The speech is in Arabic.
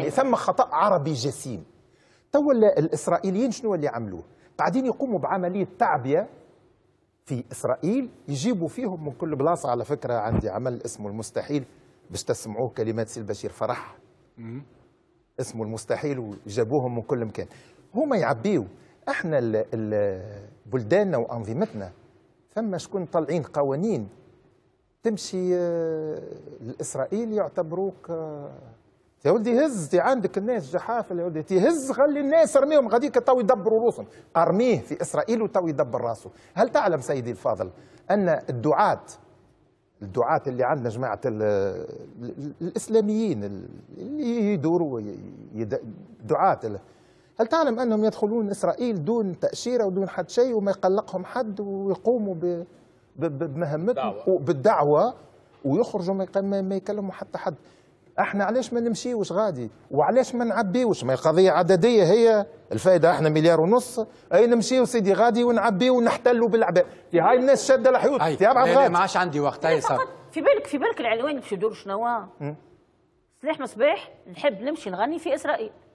يعني ثم خطأ عربي جسيم. تو الإسرائيليين شنو اللي عملوه؟ قاعدين يقوموا بعملية تعبئة في إسرائيل، يجيبوا فيهم من كل بلاصة. على فكرة عندي عمل اسمه المستحيل، باش تسمعوه كلمات سي البشير فرح، اسمه المستحيل، وجابوهم من كل مكان. هما يعبيوا. احنا بلداننا وأنظمتنا ثم شكون طالعين قوانين تمشي لإسرائيل يعتبروك يا ولدي هز، تي عندك الناس جحافل يا ولدي، تهز خلي الناس ارميهم غاديك تو يدبروا روسهم. ارميه في اسرائيل وتو يدبر راسه. هل تعلم سيدي الفاضل ان الدعاة اللي عندنا جماعة الإسلاميين اللي يدوروا دعاة، هل تعلم أنهم يدخلون إسرائيل دون تأشيرة ودون حد شيء وما يقلقهم حد، ويقوموا بمهمتهم بالدعوة ويخرجوا ما يكلموا حتى حد؟ احنا علاش ما نمشيوش غادي وعلاش ما نعبيوش؟ ما القضية عددية هي الفائدة. احنا 1.5 مليار، اي نمشيو سيدي غادي ونعبيو ونحتلوا بالعباد. هاي الناس شادة الحيوط. لا ما عادش عندي وقت. هاي صار في بالك العلوان باش يدوروا شنو؟ سلاح مصباح نحب نمشي نغني في اسرائيل.